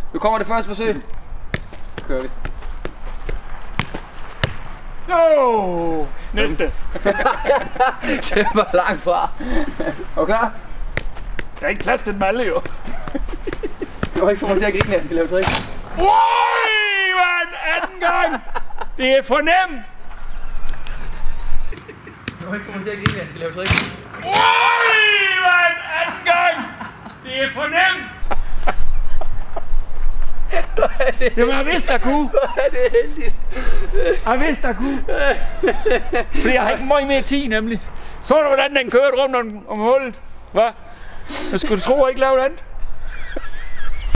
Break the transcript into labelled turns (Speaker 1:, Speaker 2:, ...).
Speaker 1: Nu kommer det første forsøg. Så kører vi.
Speaker 2: No! Næste.
Speaker 1: Det var langt fra. Er du klar?
Speaker 2: Der er ikke plads til dem alle jo.
Speaker 1: Du må ikke få mig til at grine, når jeg skal lave trik.
Speaker 2: Ui, mand! Anden gang! Det er for nemt!
Speaker 1: Du må ikke få mig til at grine, når jeg skal lave trik.
Speaker 2: Ui, mand! Anden gang! Det er for nemt! Jamen, jeg vidste, der kunne.
Speaker 1: Det er heldigt.
Speaker 2: Jeg vidste, der kunne. Fordi jeg har ikke meget mere tid, nemlig. Så du, hvordan den kørte rundt om hullet? Hvad? Jeg skulle tro, at jeg ikke lavede andet.